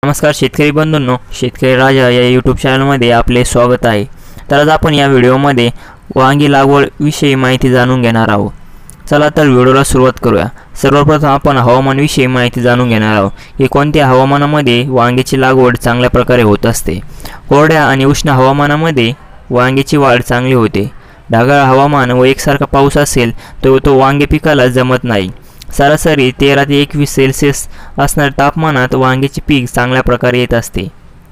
नमस्कार शेतकरी बंधूंनो, शेतकरी राजा या यूट्यूब चॅनलमध्ये आपले स्वागत आहे। तर आज आपण या व्हिडिओमध्ये वांगी लागवड विषयी माहिती जाणून घेणार आहोत। चला तर व्हिडिओला सुरुवात करूया। सर्वप्रथम आपण हवामान विषयी माहिती जाणून घेणार आहोत की कोणत्या हवामानामध्ये वांग्याची लागवड चांगल्या प्रकारे होत असते। कोरड्या आणि उष्ण हवामानामध्ये वांग्याची वाढ चांगली होते। ढगाळ हवामान व एकसारखा पाऊस असेल तर तो वांगे पिकाला जमत नाही। सरासरी 13 ते 21 सेल्सिअस असणाऱ्या तापमानात वांग्याचे पीक चांगल्या प्रकारे येत असते।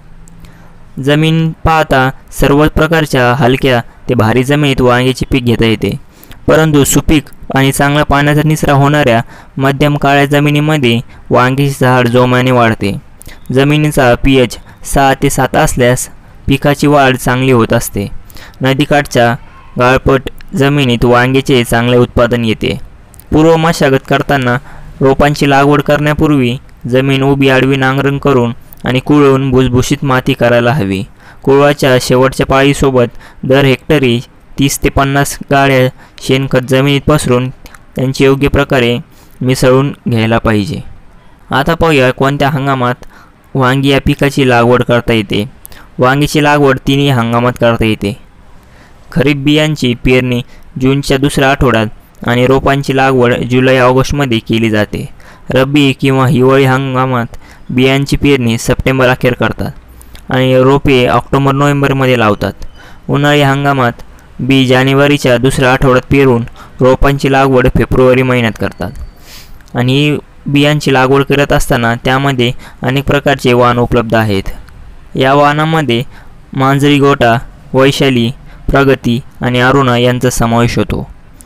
जमीन पाहता सर्व प्रकारच्या हलक्या ते भारी जमिनीत वांग्याचे पीक घेता येते, परंतु सुपीक आणि चांगला पाण्याचा निचरा होणाऱ्या मध्यम काळ्या जमिनीमध्ये वांग्याचे झाड जोमाने वाढते। जमिनीचा पीएच 6 ते 7 असल्यास पिकाची वाढ चांगली होत असते। नदीकाठच्या गाळपट जमिनीत वांग्याचे चांगले उत्पादन येते। पूर्व मशागत करताना रोपांची लागवड करण्यापूर्वी जमीन उभी आडवी नांगरण करून आणि कुळवून भुसभुशीत माती करायला हवी। कुळवाच्या शेवटच्या पाळीसोबत दर हेक्टरी 30 ते 50 गाड्या शेणखत जमिनीत पसरून त्यांची योग्य प्रकारे मिसळून घ्यायला पाहिजे। आता पाहूया कोणत्या हंगामात वांगी या पिकाची लागवड करता येते। वांगीची लागवड तिन्ही हंगामात करता येते। खरीप बियांची पेरणी जूनच्या दुसऱ्या आठवड्यात आणि रोपांची लागवड जुलै-ऑगस्टमध्ये केली जाते। रब्बी किंवा हिवाळी हंगामात बियांची पेरणी सप्टेंबर अखेर करतात आणि रोपे ऑक्टोबर-नोव्हेंबरमध्ये लावतात। उन्हाळी हंगामात बी जानेवारीच्या दुसऱ्या आठवड्यात पेरून रोपांची लागवड फेब्रुवारी महिन्यात करतात। आणि बियांची लागवड करत असताना त्यामध्ये अनेक प्रकारचे वाण उपलब्ध आहेत। या वाणामध्ये मांजरी गोटा, वैशाली, प्रगती आणि अरुणा यांचा समावेश होतो।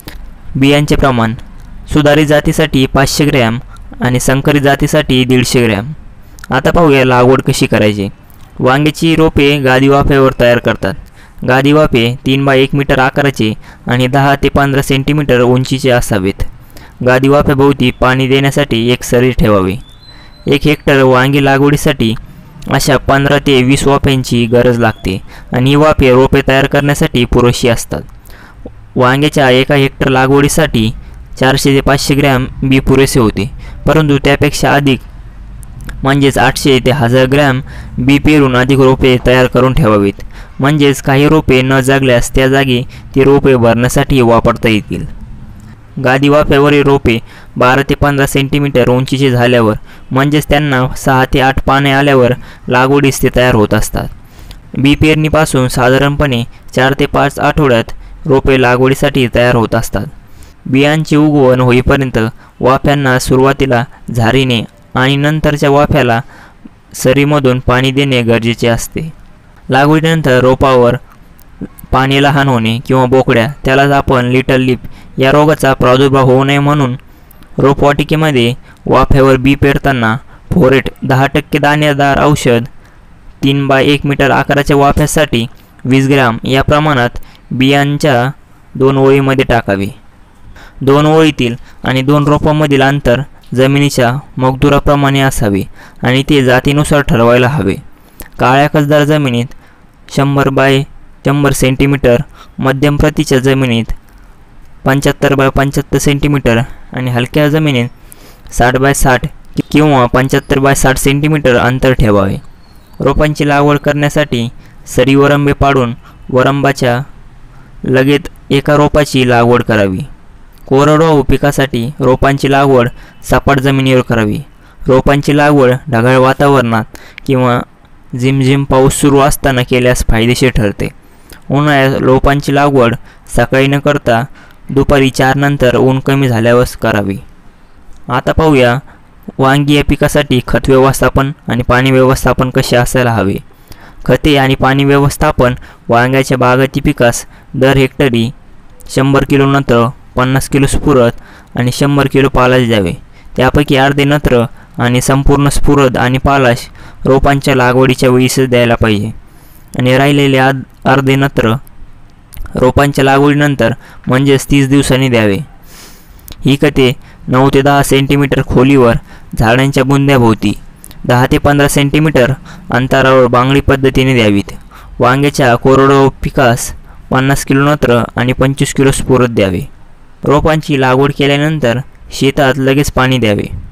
बियांचे प्रमाण सुधारित जातीसाठी 500 ग्रॅम आणि संकरित जातीसाठी 150 ग्रॅम। आता पाहूया लागवड कशी करायची। वांग्याची रोपे गादी वाफ्यावर तयार करतात। गादी वाफे 3 बाय 1 मीटर आकाराचे आणि 10 ते 15 सेंटीमीटर उंचीचे असावेत। गादी वाफ्याभोवती पाणी देण्यासाठी एक सरी ठेवावी। 1 हेक्टर वांगी लागवडीसाठी अशा 15 ते 20 वाफ्यांची गरज लागते आणि ही वाफे रोपे तयार करण्यासाठी पुरेशी असतात। वांग्याच्या 1 हेक्टर लागवडीसाठी 400 ते 500 ग्रॅम बी पुरेसे होते, परंतु त्यापेक्षा अधिक म्हणजेच 800 ते 1000 ग्रॅम बी पेरून अधिक रोपे तयार करून ठेवावीत। म्हणजेच काही रोपे न जागल्यास त्या जागी ती रोपे भरण्यासाठी वापरता येतील। गादी वाफ्यावरील रोपे 12 ते 15 सेंटीमीटर उंचीचे झाल्यावर म्हणजेच त्यांना 6 ते 8 पाने आल्यावर लागवडीस ते तयार होत असतात। बी पेरणीपासून साधारणपणे 4 ते 5 आठवड्यात रोपे लागवडीसाठी तयार होत असतात। बियांचे उगवण होईपर्यंत वाफ्यांना सुरुवातीला झारीने आणि नंतरच्या वाफ्याला सरीमधून पाणी देणे गरजेचे असते। लागवडीनंतर रोपावर पाणी लहान होणे किंवा बोकड्या, त्यालाच आपण लिटल लीफ या रोगाचा प्रादुर्भाव होऊ नये म्हणून रोपवाटिकेमध्ये वाफ्यावर बी पेरताना फोरेट 10% दाणेदार औषध 3 बाय 1 मीटर आकाराच्या वाफ्यासाठी 20 ग्रॅम या प्रमाणात बियांच्या 2 ओळीमध्ये टाकावे। 2 ओळीतील आणि 2 रोपांमधील अंतर जमिनीच्या मगदुराप्रमाणे असावे आणि ते जातीनुसार ठरवायला हवे। काळ्या कसदार जमिनीत 100 बाय 100 सेंटीमीटर, मध्यम प्रतीच्या जमिनीत 75 बाय 75 सेंटीमीटर आणि हलक्या जमिनीत 60 बाय 60 किंवा 75 बाय 60 सेंटीमीटर अंतर ठेवावे। रोपांची लागवड करण्यासाठी सरी वरंबे पाडून वरंबाच्या लगेच एका रोपाची लागवड करावी। कोरडवाहू पिकासाठी रोपांची लागवड सपाट जमिनीवर करावी। रोपांची लागवड ढगाळ वातावरणात किंवा झिमझिम पाऊस सुरू असताना केल्यास फायदेशीर ठरते। उन्हाळ्यात रोपांची लागवड सकाळी न करता दुपारी 4 नंतर ऊन कमी झाल्यावर करावी। आता पाहूया वांगी या पिकासाठी खत व्यवस्थापन आणि पाणी व्यवस्थापन कसे असायला हवे। खते आणि पाणी व्यवस्थापन वांग्याच्या बागायती पिकास दर हेक्टरी 100 किलो नत्र, 50 किलो स्फुरद आणि 100 किलो पालाश द्यावे। त्यापैकी अर्धे नत्र आणि संपूर्ण स्फुरद आणि पालाश रोपांच्या लागवडीच्या वेळीच द्यायला पाहिजे आणि राहिलेले अर्धे नत्र रोपांच्या लागवडीनंतर म्हणजेच 30 दिवसांनी द्यावे। ही खते 9 ते 10 सेंटीमीटर खोलीवर झाडांच्या बुंद्याभोवती 10 ते 15 सेंटीमीटर अंतरावर बांगडी पद्धतीने द्यावीत। वांग्याच्या कोरडवाहू पिकास 50 किलो नत्र आणि 25 किलो स्फुरद द्यावे। रोपांची लागवड केल्यानंतर शेतात लगेच पाणी द्यावे।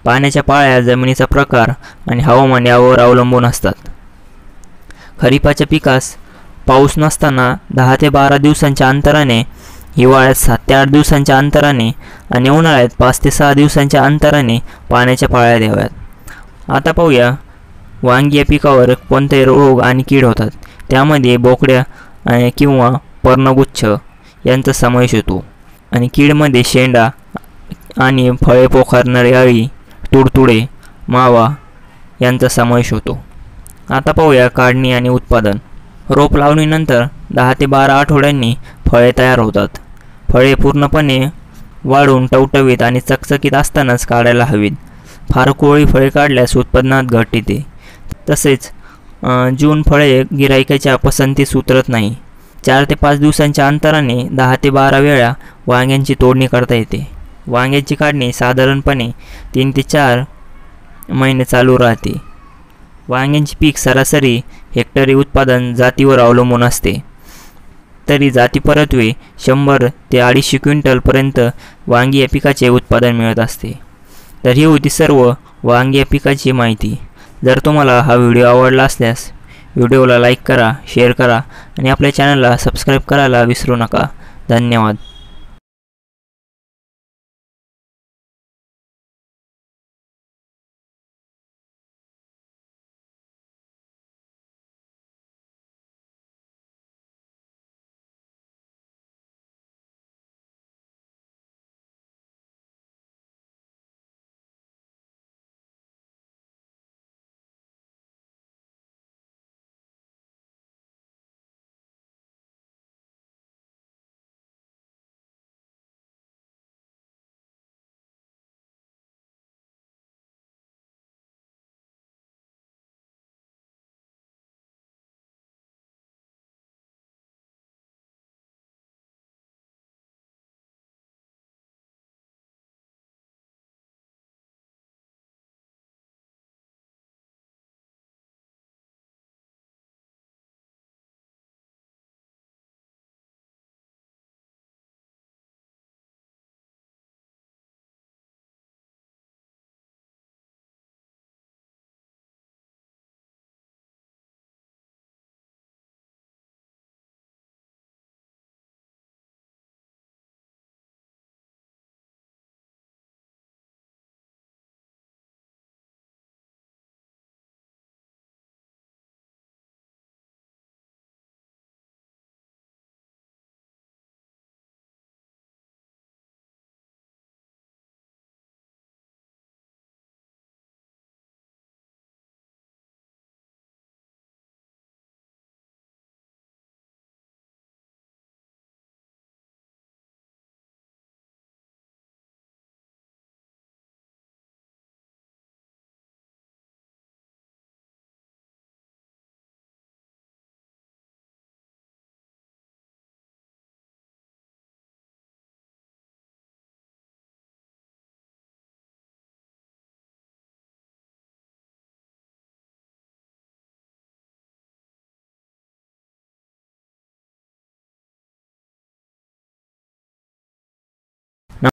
पाण्याच्या पाळ्या जमिनीचा प्रकार आणि हवामान यावर अवलंबून असतात. खरीपाच्या पिकास पाऊस नसताना 10 ते 12 दिवसांच्या अंतराने, हिवाळ्यात 7 ते 8 दिवसांच्या अंतराने आणि उन्हाळ्यात 5 ते 6 दिवसांच्या अंतराने पाण्याच्या पाळ्या द्याव्यात. आता पाहूया वांगी या पिकावर कोणते रोग आणि कीड होतात. त्यामध्ये बोकड्या किंवा पर्णगुच्छ यांचा समावेश होतो आणि कीडमध्ये शेंडा आणि फळे पोखरणारी अळी, तुडतुडे, मावा यांचा समावेश होतो. आता पाहूया काढणी आणि उत्पादन. रोप लावणीनंतर 10 ते 12 आठवड्यांनी फळे तयार होतात. फळे पूर्णपणे वाढून टवटवीत आणि चकचकीत असतानाच काढायला हवीत. फार कोवळी फळे काढल्यास उत्पादनात घट येते. तसेच जून फळे गिराईकाच्या पसंतीस उतरत नाही. 4 ते 5 दिवसांच्या अंतराने 10 ते 12 वेळा वांग्यांची तोडणी करता येते. वांग्याची काढणी साधारणपणे 3 ते 4 महिने चालू राहते. वांग्यांची पीक सरासरी हेक्टरी उत्पादन जातीवर अवलंबून असते. तरी जाती परत्वे 100 ते 250 क्विंटलपर्यंत वांगी या पिकाचे उत्पादन मिळत असते. तर ही होती सर्व वांगी या पिकाची माहिती. जर तुम्हाला हा व्हिडिओ आवडला असल्यास व्हिडिओला लाईक करा, शेअर करा आणि आपल्या चॅनलला सबस्क्राईब करायला विसरू नका. धन्यवाद.